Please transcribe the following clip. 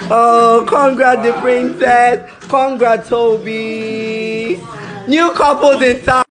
Oh, congrats the princess. Congrats, Toby. New couples in town.